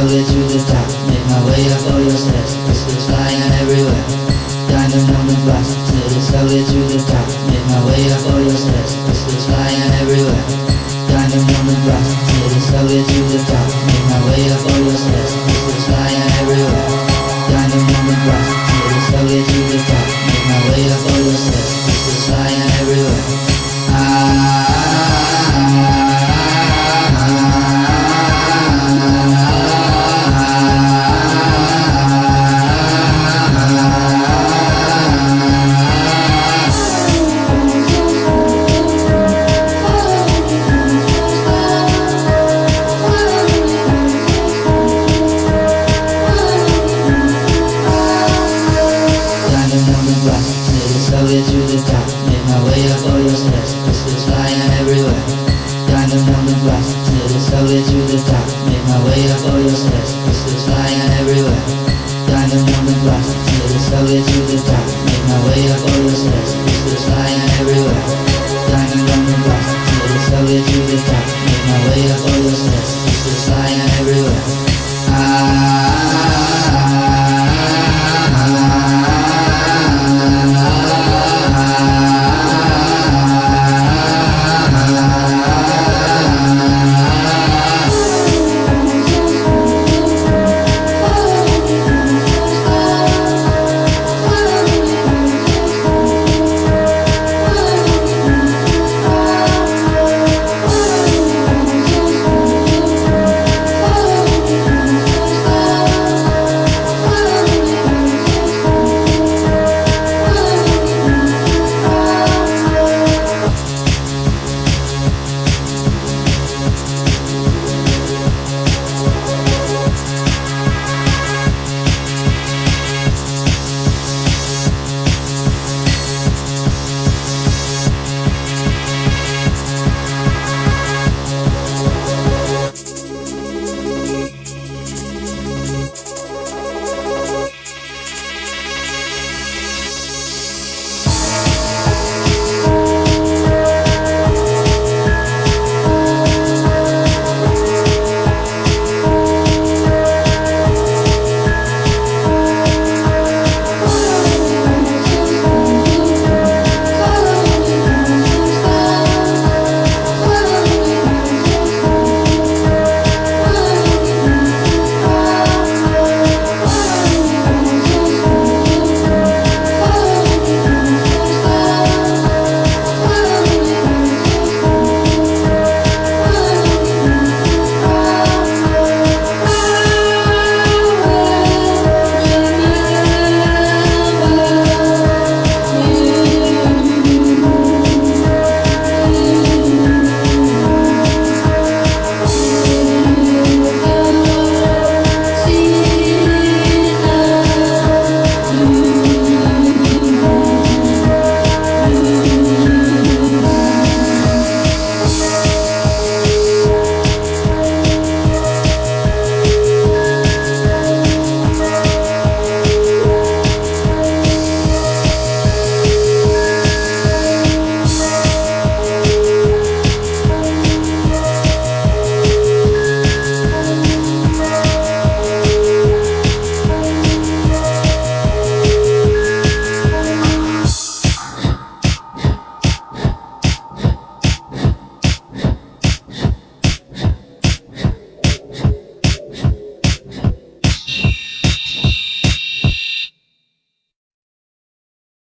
slowly to the top, make my way up all your steps. Crystals flying everywhere, diamond on the glass. Slowly to the top, make my way up all your steps. Crystals flying everywhere, diamond on the glass. Slowly to the top, make my way up all your steps. Crystals flying everywhere, diamond on the glass. Slowly to the top, make my way up all your steps. Crystals flying everywhere. Slowly to the top, make my way up all your steps. Crystals flying everywhere, diamond on the glass. Slowly to the top, make my way up all your steps. Crystals flying everywhere, diamond on the glass. Slowly to the top, make my way up all your steps. Crystals flying everywhere, diamond on the glass. Slowly to the top, make my way up all your steps. Crystals flying everywhere.